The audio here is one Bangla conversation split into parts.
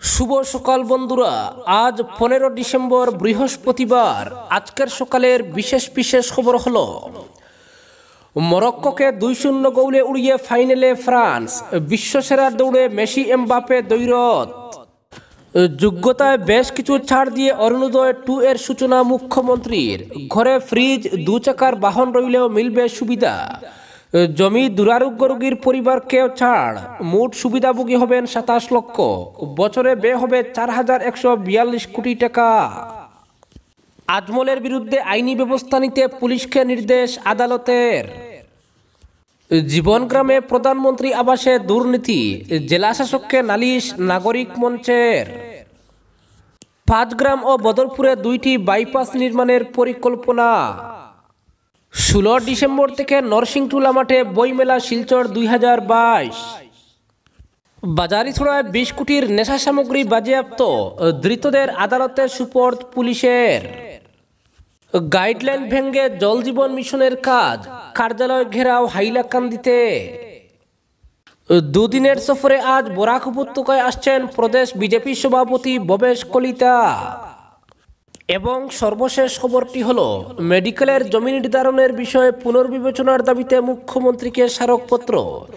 শুভ সকাল বন্ধুরা। আজ 15 ডিসেম্বর বৃহস্পতিবার। আজকের সকালের বিশেষ বিশেষ খবর হলো মরক্কোকে 2-0 গোলে উড়িয়ে ফাইনালে ফ্রান্স, বিশ্বসেরার দৌড়ে মেসি এমবাপে দ্বৈরথ, যোগ্যতায় বেশ কিছু ছাড় দিয়ে অরুণোদয় 2 এর সূচনা মুখ্যমন্ত্রীর, ঘরে ফ্রিজ 2 চাকার বাহন রইলেও মিলবে সুবিধা, জমি দুরারোগ্য রোগীর পরিবারকেও ছাড়, মোট সুবিধাভোগী হবেন 27 লক্ষ, বছরে ব্যয় হবে 4142 কোটি টাকা। আজমলের বিরুদ্ধে আইনি ব্যবস্থা নিতে পুলিশকে নির্দেশ আদালতের। জীবনগ্রামে প্রধানমন্ত্রী আবাসে দুর্নীতি, জেলা শাসককে নালিশ নাগরিক মঞ্চের। 5 গ্রাম ও বদরপুরে 2টি বাইপাস নির্মাণের পরিকল্পনা। 16 ডিসেম্বর থেকে নরসিংটুলা মাঠে বইমেলা শিলচর 2022। বাজারিছড়ায় 20 কোটির নেশা সামগ্রী বাজেয়াপ্ত, ধৃতদের আদালতে সুপর্দ পুলিশের। গাইডলাইন ভেঙে জল জীবন মিশনের কাজ, কার্যালয় ঘেরাও হাইলাকান্দিতে। দুদিনের সফরে আজ বরাক উপত্যকায় আসছেন প্রদেশ বিজেপি সভাপতি ভবেশ কলিতা। এবং সর্বশেষ খবরটি হলো মেডিকেলের জমি নির্ধারণের বিষয়ে পুনর্বিবেচনার দাবিতে মুখ্যমন্ত্রীকে স্মারকপত্র।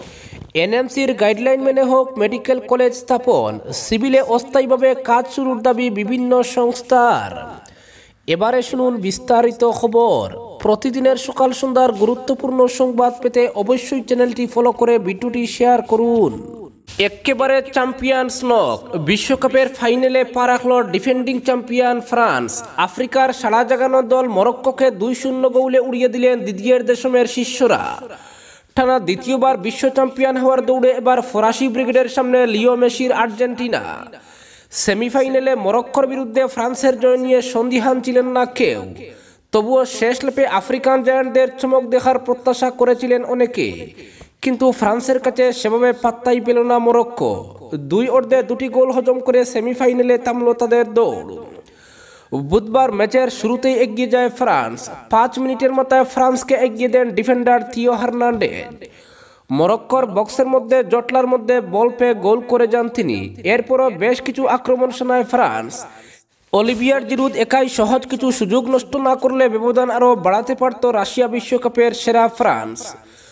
এনএমসির গাইডলাইন মেনে হোক মেডিকেল কলেজ স্থাপন, সিভিলে অস্থায়ীভাবে কাজ শুরুর দাবি বিভিন্ন সংস্থার। এবারে শুনুন বিস্তারিত খবর। প্রতিদিনের সকাল সন্ধ্যার গুরুত্বপূর্ণ সংবাদ পেতে অবশ্যই চ্যানেলটি ফলো করে ভিডিওটি শেয়ার করুন। একেবারে চ্যাম্পিয়ন্স নক, বিশ্বকাপের ফাইনালে পা রাখল ডিফেন্ডিং চ্যাম্পিয়ন ফ্রান্স। আফ্রিকার সাড়া জাগানো দল মরক্কোকে 2-0 গোলে উড়িয়ে দিলেন দিদিয়ের দেশমের শিষ্যরা। টানা দ্বিতীয়বার বিশ্ব চ্যাম্পিয়ন হওয়ার দৌড়ে এবার ফরাসি ব্রিগেডের সামনে লিও মেসির আর্জেন্টিনা। সেমিফাইনালে মরক্কোর বিরুদ্ধে ফ্রান্সের জয় নিয়ে সন্দিহান ছিলেন না কেউ, তবুও শেষ ল্যাপে আফ্রিকান জায়ান্টদের চমক দেখার প্রত্যাশা করেছিলেন অনেকে, কিন্তু ফ্রান্সের কাছে সেভাবে পাত্তাই পেল না মরক্কো। 2 অর্ধে 2টি গোল হজম করে সেমিফাইনালে থামল তাদের দৌড়। বুধবার ম্যাচের শুরুতেই এগিয়ে যায় ফ্রান্স। 5 মিনিটের মাথায় ফ্রান্সকে এগিয়ে দেন ডিফেন্ডার থিও হার্নান্ডেজ। মরক্কোর বক্সের মধ্যে জটলার মধ্যে বল পেয়ে গোল করে যান তিনি। এরপরও বেশ কিছু আক্রমণ শোনায় ফ্রান্স। অলিভিয়ার জিরুদ একাই সহজ কিছু সুযোগ নষ্ট না করলে ব্যবধান আরও বাড়াতে পারত রাশিয়া বিশ্বকাপের সেরা ফ্রান্স।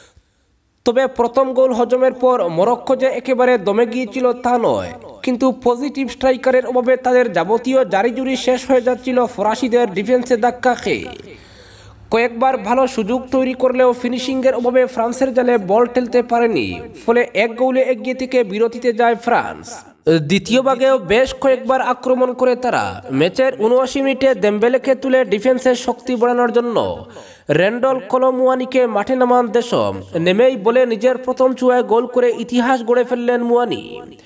তবে প্রথম গোল হজমের পর মরক্কো যে একেবারে দমে গিয়েছিল তা নয়, কিন্তু পজিটিভ স্ট্রাইকারের অভাবে তাদের যাবতীয় জারিজুরি শেষ হয়ে যাচ্ছিল ফরাসিদের ডিফেন্সে ধাক্কা খেয়ে। কয়েকবার ভালো সুযোগ তৈরি করলেও ফিনিশিংয়ের অভাবে ফ্রান্সের জালে বল ঠেলতে পারেনি, ফলে 1 গোলে এগিয়ে থেকে বিরতিতে যায় ফ্রান্স। দ্বিতীয় ভাগেও বেশ কয়েকবার আক্রমণ করে তারা। ম্যাচের 79 মিনিটে দেমবেলেকে তুলে ডিফেন্সের শক্তি বাড়ানোর জন্য রেন্ডল কলো মুয়ানিকে মাঠে নামান দেশম। নেমেই বলে নিজের প্রথম চুয়ায় গোল করে ইতিহাস গড়ে ফেললেন মুয়ানি।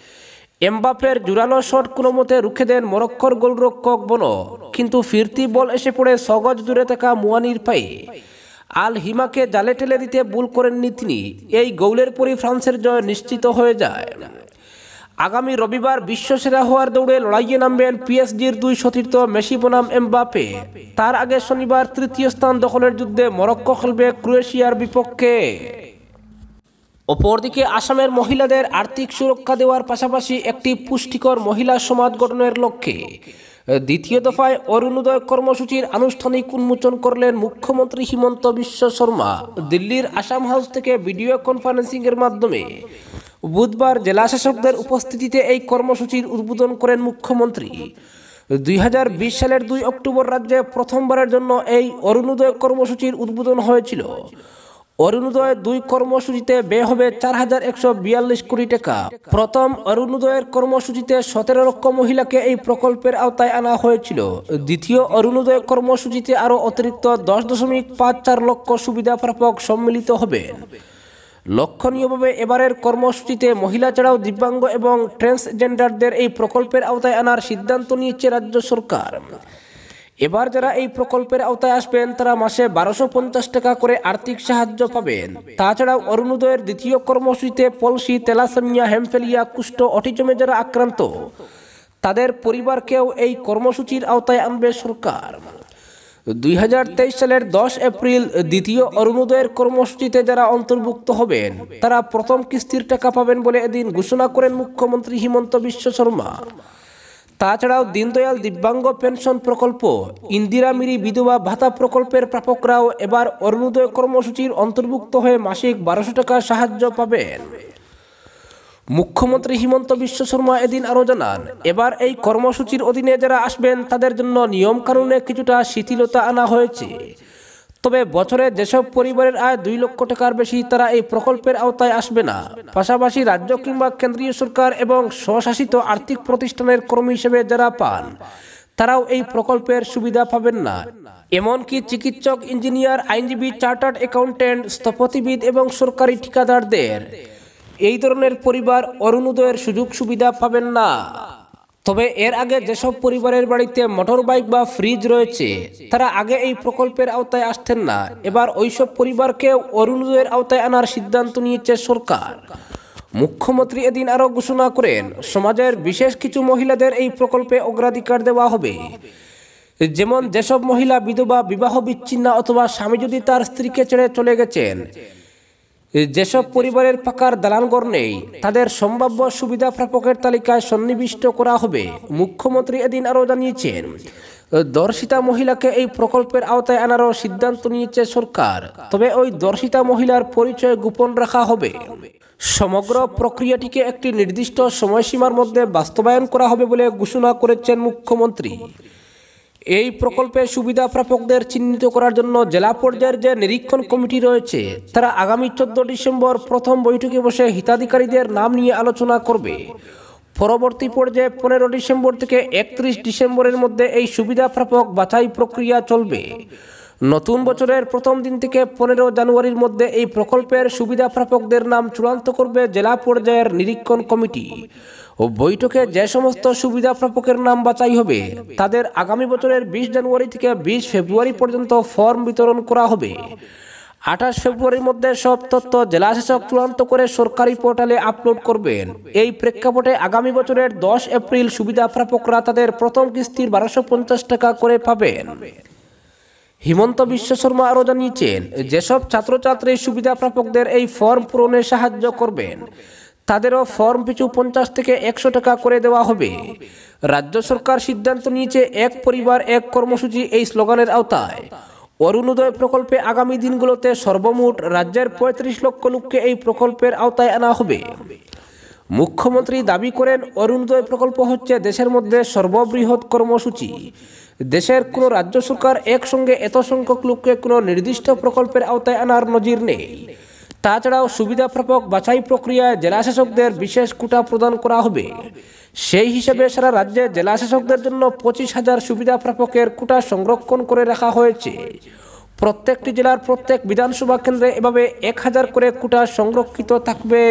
এমবাপের জোরালো শট কোনো মতে রুখে দেন মরক্কোর গোলরক্ষক বনো, কিন্তু ফিরতি বল এসে পড়ে 6 গজ দূরে থাকা মুয়ানির পায়ে। আল হিমাকে জালে ঠেলে দিতে ভুল করেননি তিনি। এই গোলের পরই ফ্রান্সের জয় নিশ্চিত হয়ে যায়। আগামী রবিবার বিশ্বসেরা হওয়ার দৌড়ে লড়াইয়ে নামবেন পিএসজির 2 সতীর্থ মেসি বনাম এমবাপে। তার আগে শনিবার 3য় স্থান দখলের যুদ্ধে মরক্কো খেলবে ক্রোয়েশিয়ার বিপক্ষে। অপরদিকে আসামের মহিলাদের আর্থিক সুরক্ষা দেওয়ার পাশাপাশি একটি পুষ্টিকর মহিলা সমাজ গঠনের লক্ষ্যে দ্বিতীয় দফায় অরুণোদয় কর্মসূচির আনুষ্ঠানিক উন্মোচন করলেন মুখ্যমন্ত্রী হিমন্ত বিশ্ব শর্মা। দিল্লির আসাম হাউস থেকে ভিডিও কনফারেন্সিংয়ের মাধ্যমে বুধবার জেলা শাসকদের উপস্থিতিতে এই কর্মসূচির উদ্বোধন করেন মুখ্যমন্ত্রী। 2020 সালের 2 অক্টোবর রাজ্যে প্রথমবারের জন্য এই অরুণোদয় কর্মসূচির উদ্বোধন হয়েছিল। অরুণোদয় 2 কর্মসূচিতে ব্যয় হবে 4142 কোটি টাকা। প্রথম অরুণোদয়ের কর্মসূচিতে 17 লক্ষ মহিলাকে এই প্রকল্পের আওতায় আনা হয়েছিল। দ্বিতীয় অরুণোদয় কর্মসূচিতে আরও অতিরিক্ত 10.54 লক্ষ সুবিধা প্রাপক সম্মিলিত হবেন। লক্ষণীয়ভাবে এবারের কর্মসূচিতে মহিলা ছাড়াও দিব্যাঙ্গ এবং ট্রান্সজেন্ডারদের এই প্রকল্পের আওতায় আনার সিদ্ধান্ত নিয়েছে রাজ্য সরকার। এবার যারা এই প্রকল্পের আওতায় আসবেন তারা মাসে 1250 টাকা করে আর্থিক সাহায্য পাবেন। তাছাড়াও অরুণোদয়ের দ্বিতীয় কর্মসূচিতে পলসি, তেলাসেমিয়া, হেমফেলিয়া, কুষ্ঠ, অটিজমে যারা আক্রান্ত তাদের পরিবারকেও এই কর্মসূচির আওতায় আনবে সরকার। 2023 সালের 10 এপ্রিল দ্বিতীয় অরুণোদয়ের কর্মসূচিতে যারা অন্তর্ভুক্ত হবেন তারা প্রথম কিস্তির টাকা পাবেন বলে এদিন ঘোষণা করেন মুখ্যমন্ত্রী হিমন্ত বিশ্ব শর্মা। তাছাড়াও দীনদয়াল দিব্যাঙ্গ পেনশন প্রকল্প, ইন্দিরা মিরি বিধবা ভাতা প্রকল্পের প্রাপকরাও এবার অরুণোদয় কর্মসূচির অন্তর্ভুক্ত হয়ে মাসিক 1200 টাকা সাহায্য পাবেন। মুখ্যমন্ত্রী হিমন্ত বিশ্ব শর্মা এদিন আরও জানান, এবার এই কর্মসূচির অধীনে যারা আসবেন তাদের জন্য নিয়ম কানুনে কিছুটা শিথিলতা আনা হয়েছে। তবে বছরে যেসব পরিবারের আয় 2 লক্ষ টাকার বেশি তারা এই প্রকল্পের আওতায় আসবে না। পাশাপাশি রাজ্য কিংবা কেন্দ্রীয় সরকার এবং স্বশাসিত আর্থিক প্রতিষ্ঠানের কর্মী হিসেবে যারা পান তারাও এই প্রকল্পের সুবিধা পাবেন না। এমনকি চিকিৎসক, ইঞ্জিনিয়ার, আইনজীবী, চার্টার্ড অ্যাকাউন্ট্যান্ট, স্থপতিবিদ এবং সরকারি ঠিকাদারদের এই ধরনের পরিবার অরুণোদয়ের সুযোগ সুবিধা পাবেন না। তবে এর আগে যেসব পরিবারের বাড়িতে মোটর বাইক বা ফ্রিজ রয়েছে তারা আগে এই প্রকল্পের আওতায় আসতেন না, এবার ওইসব পরিবারকে অরুণোদয়ের আওতায় আনার সিদ্ধান্ত নিয়েছে সরকার। মুখ্যমন্ত্রী এদিন আরও ঘোষণা করেন, সমাজের বিশেষ কিছু মহিলাদের এই প্রকল্পে অগ্রাধিকার দেওয়া হবে। যেমন যেসব মহিলা বিধবা, বিবাহ বিচ্ছিন্না অথবা স্বামী যদি তার স্ত্রীকে ছেড়ে চলে গেছেন, যেসব পরিবারের পাকার দালানঘর নেই তাদের সম্ভাব্য সুবিধা প্রাপকের তালিকায় সন্নিবিষ্ট করা হবে। মুখ্যমন্ত্রী এদিন আরও জানিয়েছেন, দর্শিতা মহিলাকে এই প্রকল্পের আওতায় আনারও সিদ্ধান্ত নিয়েছে সরকার। তবে ওই দর্শিতা মহিলার পরিচয় গোপন রাখা হবে। সমগ্র প্রক্রিয়াটিকে একটি নির্দিষ্ট সময়সীমার মধ্যে বাস্তবায়ন করা হবে বলে ঘোষণা করেছেন মুখ্যমন্ত্রী। এই প্রকল্পে সুবিধা প্রাপকদের চিহ্নিত করার জন্য জেলা পর্যায়ের যে নিরীক্ষণ কমিটি রয়েছে তারা আগামী 14 ডিসেম্বর প্রথম বৈঠকে বসে হিতাধিকারীদের নাম নিয়ে আলোচনা করবে। পরবর্তী পর্যায়ে 15 ডিসেম্বর থেকে 31 ডিসেম্বরের মধ্যে এই সুবিধা প্রাপক বাছাই প্রক্রিয়া চলবে। নতুন বছরের প্রথম দিন থেকে 15 জানুয়ারির মধ্যে এই প্রকল্পের সুবিধা প্রাপকদের নাম চূড়ান্ত করবে জেলা পর্যায়ের নিরীক্ষণ কমিটি। ও বৈঠকে যে সমস্ত সুবিধা প্রাপকের নাম বাছাই হবে তাদের আগামী বছরের 20 জানুয়ারি থেকে 20 ফেব্রুয়ারি পর্যন্ত ফর্ম বিতরণ করা হবে। 28 ফেব্রুয়ারির মধ্যে সব তথ্য জেলাশাসক চূড়ান্ত করে সরকারি পোর্টালে আপলোড করবেন। এই প্রেক্ষাপটে আগামী বছরের 10 এপ্রিল সুবিধা প্রাপকরা তাদের প্রথম কিস্তির 1250 টাকা করে পাবেন। হিমন্ত বিশ্ব শর্মা আরও জানিয়েছেন, যেসব ছাত্রছাত্রী সুবিধা প্রাপকদের এই ফর্ম পূরণে সাহায্য করবেন তাদেরও ফর্ম পিছু 50 থেকে 100 টাকা করে দেওয়া হবে। রাজ্য সরকার সিদ্ধান্ত নিয়েছে এক পরিবার এক কর্মসূচি এই স্লোগানের আওতায় অরুণোদয় প্রকল্পে আগামী দিনগুলোতে সর্বমোট রাজ্যের 35 লক্ষ লোককে এই প্রকল্পের আওতায় আনা হবে। মুখ্যমন্ত্রী দাবি করেন, অরুণোদয় প্রকল্প হচ্ছে দেশের মধ্যে সর্ববৃহৎ কর্মসূচি। দেশের কোনো রাজ্য সরকার একসঙ্গে এত সংখ্যক লোককে কোনো নির্দিষ্ট প্রকল্পের আওতায় আনার নজির নেই। তাছাড়াও সুবিধা প্রাপক বাছাই প্রক্রিয়ায় জেলাশাসকদের বিশেষ কোটা প্রদান করা হবে। সেই হিসেবে সারা রাজ্যে জেলাশাসকদের জন্য 25,000 সুবিধা প্রাপকের কোটা সংরক্ষণ করে রাখা হয়েছে। প্রত্যেকটি জেলার প্রত্যেক বিধানসভা কেন্দ্রে এভাবে 1000 করে কোটা সংরক্ষিত থাকবে।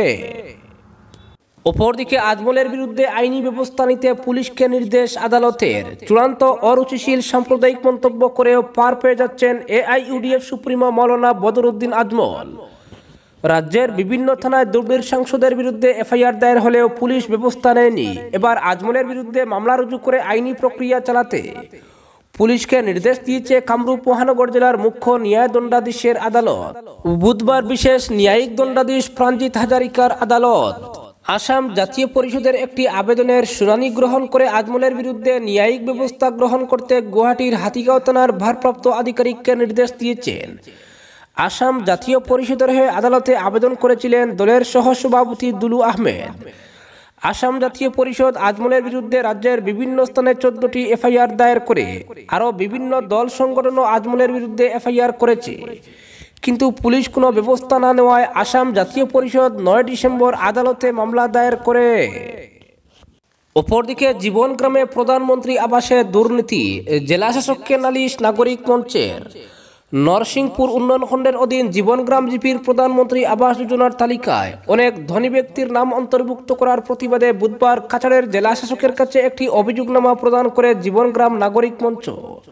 অপরদিকে আজমলের বিরুদ্ধে আইনি ব্যবস্থা নিতে পুলিশকে নির্দেশ আদালতের। চূড়ান্ত অরুচিশীল সাম্প্রদায়িক মন্তব্য করেও পার পেয়ে যাচ্ছেন AIUDF সুপ্রিমো মাওলানা বদরুদ্দিন আজমল। রাজ্যের বিভিন্ন থানায় দুর্নীতির সাংসদের বিরুদ্ধে FIR দায়ের হলেও পুলিশ ব্যবস্থা নেয়নি। এবার আজমলের বিরুদ্ধে মামলা রুজু করে আইনি প্রক্রিয়া চালাতে পুলিশকে নির্দেশ দিয়েছে কামরূপ মহানগর জেলার মুখ্য ন্যায় দণ্ডাধীশের আদালত। বুধবার বিশেষ ন্যায়িক দণ্ডাধীশ প্রাণজিৎ হাজারিকার আদালত আসাম জাতীয় পরিষদের একটি আবেদনের শুনানি গ্রহণ করে আজমলের বিরুদ্ধে ন্যায়িক ব্যবস্থা গ্রহণ করতে গুয়াহাটির হাতিগাঁও থানার ভারপ্রাপ্ত আধিকারিককে নির্দেশ দিয়েছেন। আসাম জাতীয় পরিষদের হয়ে আদালতে আবেদন করেছিলেন দলের সহসভাপতি দুলু আহমেদ। আসাম জাতীয় পরিষদ আজমলের বিরুদ্ধে রাজ্যের বিভিন্ন স্থানে 14টি FIR দায়ের করে আরও বিভিন্ন দল সংগঠনও আজমলের বিরুদ্ধে FIR করেছে, কিন্তু পুলিশ কোনো ব্যবস্থা না নেওয়ায় আসাম জাতীয় পরিষদ 9 ডিসেম্বর আদালতে মামলা দায়ের করে। অপরদিকে জীবন গ্রামে প্রধানমন্ত্রী আবাসে দুর্নীতি, জেলাশাসককে নালিশ নাগরিক মঞ্চের। নরসিংপুর উন্নয়ন খণ্ডের অধীন জীবনগ্রাম জিপির প্রধানমন্ত্রী আবাস যোজনার তালিকায় অনেক ধনী ব্যক্তির নাম অন্তর্ভুক্ত করার প্রতিবাদে বুধবার কাছাড়ের জেলাশাসকের কাছে একটি অভিযোগনামা প্রদান করে জীবনগ্রাম নাগরিক মঞ্চ।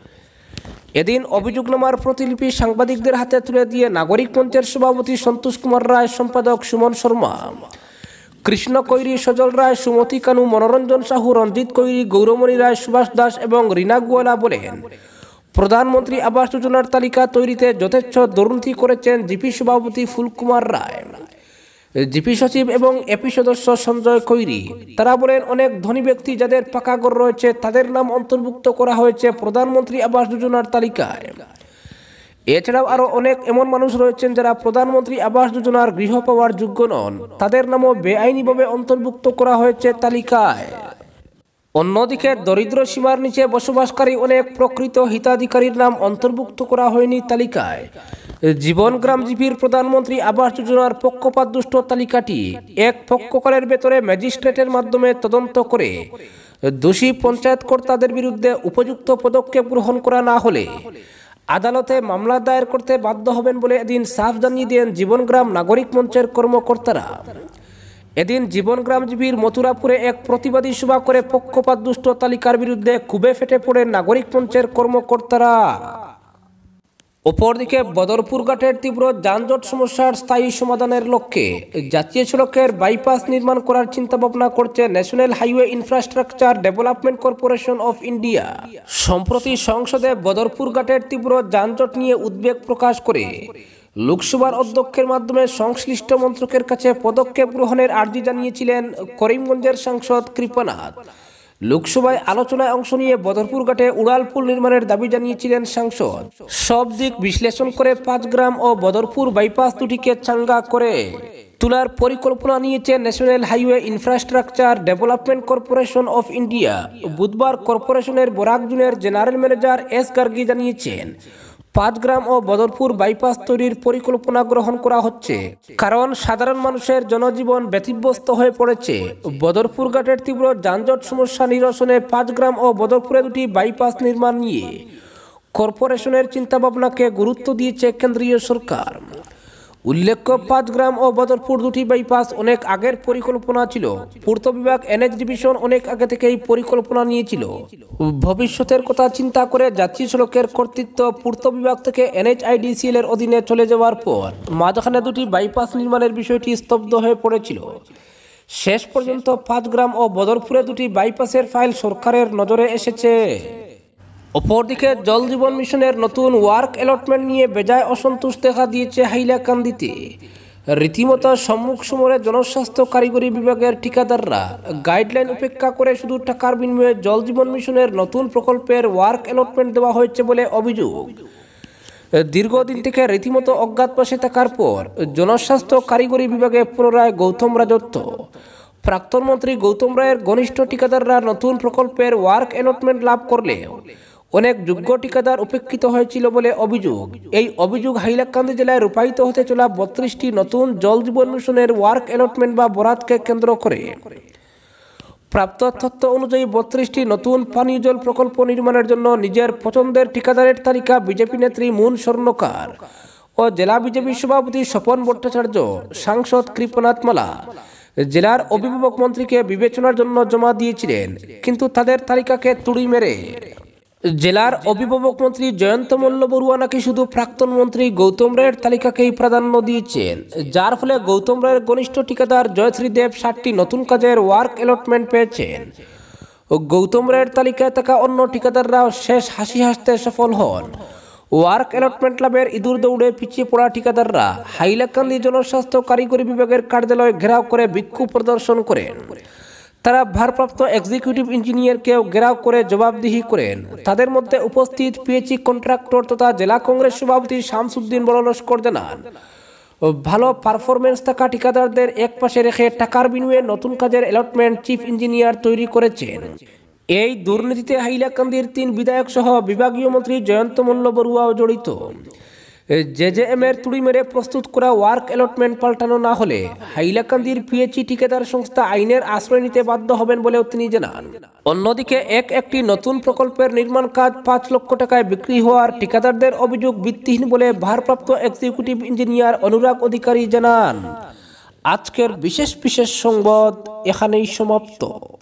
এদিন অভিযোগনামার প্রতিলিপি সাংবাদিকদের হাতে তুলে দিয়ে নাগরিক মঞ্চের সভাপতি সন্তোষ কুমার রায়, সম্পাদক সুমন শর্মা, কৃষ্ণ কৈরি, সজল রায়, সুমতি কানু, মনোরঞ্জন সাহু, রঞ্জিত কৈরি, গৌরমণি রায়, সুভাষ দাস এবং রিনা গুয়ালা বলেন, প্রধানমন্ত্রী আবাস যোজনার তালিকা তৈরিতে যথেচ্ছ দুর্নীতি করেছেন জিপি সভাপতি ফুলকুমার রায়। জিপি সচিব এবং এপি সদস্য সঞ্জয় কৈরি। তারা বলেন, অনেক ধনী ব্যক্তি যাদের পাকা ঘর রয়েছে তাদের নাম অন্তর্ভুক্ত করা হয়েছে প্রধানমন্ত্রী আবাস যোজনার তালিকায়। এছাড়াও আরও অনেক এমন মানুষ রয়েছেন যারা প্রধানমন্ত্রী আবাস যোজনার গৃহ পাওয়ার যোগ্য নন, তাদের নামও বেআইনিভাবে অন্তর্ভুক্ত করা হয়েছে তালিকায়। অন্যদিকে দরিদ্র সীমার নিচে বসবাসকারী অনেক প্রকৃত হিতাধিকারীর নাম অন্তর্ভুক্ত করা হয়নি তালিকায়। জীবন গ্রাম জিপির প্রধানমন্ত্রী আবাস যোজনার পক্ষপাতদুষ্ট তালিকাটি এক পক্ষকালের ভেতরে ম্যাজিস্ট্রেটের মাধ্যমে তদন্ত করে দোষী পঞ্চায়েত কর্তাদের বিরুদ্ধে উপযুক্ত পদক্ষেপ গ্রহণ করা না হলে আদালতে মামলা দায়ের করতে বাধ্য হবেন বলে এদিন সাফ জানিয়ে দেন জীবনগ্রাম নাগরিক মঞ্চের কর্মকর্তারা। এদিন জীবনগ্রাম জিপির মথুরাপুরে এক প্রতিবাদী সভা করে পক্ষপাতদুষ্ট তালিকার বিরুদ্ধে ক্ষোভে ফেটে পড়েন নাগরিক মঞ্চের কর্মকর্তারা। অপরদিকে বদরপুর ঘাটের তীব্র যানজট সমস্যার স্থায়ী সমাধানের লক্ষ্যে জাতীয় সড়কের বাইপাস নির্মাণ করার চিন্তাভাবনা করছে national highway infrastructure development corporation of India. সম্প্রতি সংসদে বদরপুর ঘাটের তীব্র যানজট নিয়ে উদ্বেগ প্রকাশ করে লোকসভার অধ্যক্ষের মাধ্যমে সংশ্লিষ্ট মন্ত্রকের কাছে পদক্ষেপ গ্রহণের আর্জি জানিয়েছিলেন করিমগঞ্জের সাংসদ কৃপানাথ। লোকসভায় আলোচনায় অংশ নিয়ে বদরপুর ঘাটে উড়ালপুল নির্মাণের দাবি জানিয়েছিলেন সাংসদ। সব দিক বিশ্লেষণ করে 5 গ্রাম ও বদরপুর বাইপাস দুটিকে চাঙ্গা করে তোলার পরিকল্পনা নিয়েছে national highway infrastructure development corporation of India. বুধবার কর্পোরেশনের বরাক জোনের জেনারেল ম্যানেজার এস গার্গী জানিয়েছেন, 5 গ্রাম ও বদরপুর বাইপাস তৈরির পরিকল্পনা গ্রহণ করা হচ্ছে কারণ সাধারণ মানুষের জনজীবন ব্যতিব্যস্ত হয়ে পড়েছে। বদরপুর ঘাটের তীব্র যানজট সমস্যা নিরসনে 5 গ্রাম ও বদরপুরে দুটি বাইপাস নির্মাণ নিয়ে কর্পোরেশনের চিন্তাভাবনাকে গুরুত্ব দিয়েছে কেন্দ্রীয় সরকার। উল্লেখ্য, 5 গ্রাম ও বদরপুর দুটি বাইপাস অনেক আগের পরিকল্পনা ছিল। পূর্ত বিভাগ এনএইচ ডিভিশন অনেক আগে থেকেই পরিকল্পনা নিয়েছিল। ভবিষ্যতের কথা চিন্তা করে জাতীয় সড়কের কর্তৃত্ব পূর্ত বিভাগ থেকে এনএইচআইডিসিএল এর অধীনে চলে যাওয়ার পর মাঝখানে দুটি বাইপাস নির্মাণের বিষয়টি স্তব্ধ হয়ে পড়েছিল। শেষ পর্যন্ত 5 গ্রাম ও বদরপুরে দুটি বাইপাসের ফাইল সরকারের নজরে এসেছে। অপরদিকে জল জীবন মিশনের নতুন ওয়ার্ক অ্যালটমেন্ট নিয়ে বেজায় অসন্তোষ দেখা দিয়েছে হাইলাকান্দিতে। রীতিমতো সম্মুখ সমরে জনস্বাস্থ্য কারিগরি বিভাগের ঠিকাদাররা গাইডলাইন উপেক্ষা করে শুধু টাকার বিনিময়ে জল জীবন মিশনের নতুন প্রকল্পের ওয়ার্ক অ্যালটমেন্ট দেওয়া হয়েছে বলে অভিযোগ। দীর্ঘদিন থেকে রীতিমতো অজ্ঞাতবাসে থাকার পর জনস্বাস্থ্য কারিগরি বিভাগে পুনরায় গৌতম রাজত্ব। প্রাক্তন মন্ত্রী গৌতম রায়ের ঘনিষ্ঠ ঠিকাদাররা নতুন প্রকল্পের ওয়ার্ক অ্যালটমেন্ট লাভ করলেও অনেক যোগ্য ঠিকাদার উপেক্ষিত হয়েছিল বলে অভিযোগ। এই অভিযোগ হাইলাকান্দি জেলায় রূপায়িত হতে চলা 32টি নতুন জল জীবন মিশনের ওয়ার্ক অ্যালটমেন্ট বা বরাতকে কেন্দ্র করে। প্রাপ্ত তথ্য অনুযায়ী 32টি নতুন পানীয় জল প্রকল্প নির্মাণের জন্য নিজের পছন্দের ঠিকাদারের তালিকা বিজেপি নেত্রী মুন স্বর্ণকার ও জেলা বিজেপি সভাপতি স্বপন ভট্টাচার্য, সাংসদ কৃপনাথ মালা জেলার অভিভাবক মন্ত্রীকে বিবেচনার জন্য জমা দিয়েছিলেন, কিন্তু তাদের তালিকাকে তুড়ি মেরে জেলার অভিভাবক মন্ত্রী জয়ন্ত মল্ল বড়ুয়া নাকি শুধু প্রাক্তন মন্ত্রী গৌতম রায়ের তালিকাকেই প্রাধান্য দিয়েছেন, যার ফলে গৌতম রায়ের ঘনিষ্ঠ ঠিকাদার জয়শ্রী দেব 60টি নতুন কাজের ওয়ার্ক অ্যালটমেন্ট পেয়েছেন। গৌতম রায়ের তালিকায় থাকা অন্য ঠিকাদাররাও শেষ হাসি হাসতে সফল হন। ওয়ার্ক অ্যালটমেন্ট লাভের ইঁদুর দৌড়ে পিছিয়ে পড়া ঠিকাদাররা হাইলাকান্দি জনস্বাস্থ্য কারিগরি বিভাগের কার্যালয় ঘেরাও করে বিক্ষোভ প্রদর্শন করেন। তারা ভারপ্রাপ্ত এক্সিকিউটিভ ইঞ্জিনিয়ারকেও ঘেরাও করে জবাবদিহি করেন। তাদের মধ্যে উপস্থিত পিএইচই কন্ট্রাক্টর তথা জেলা কংগ্রেস সভাপতি শামসুদ্দিন বড় লস্কর জানান, ভালো পারফরমেন্স থাকা ঠিকাদারদের এক পাশে রেখে টাকার বিনিময়ে নতুন কাজের অ্যালটমেন্ট চিফ ইঞ্জিনিয়ার তৈরি করেছেন। এই দুর্নীতিতে হাইলাকান্দির 3 বিধায়ক সহ বিভাগীয় মন্ত্রী জয়ন্ত মল্ল বড়ুয়াও জড়িত। জেজেএম এর তুড়ি মেরে প্রস্তুত করা ওয়ার্ক অ্যালটমেন্ট পাল্টানো না হলে হাইলাকান্দির পিএইচই ঠিকাদার সংস্থা আইনের আশ্রয় নিতে বাধ্য হবেন বলেও তিনি জানান। অন্যদিকে একটি নতুন প্রকল্পের নির্মাণ কাজ 5 লক্ষ টাকায় বিক্রি হওয়ার ঠিকাদারদের অভিযোগ ভিত্তিহীন বলে ভারপ্রাপ্ত এক্সিকিউটিভ ইঞ্জিনিয়ার অনুরাগ অধিকারী জানান। আজকের বিশেষ সংবাদ এখানেই সমাপ্ত।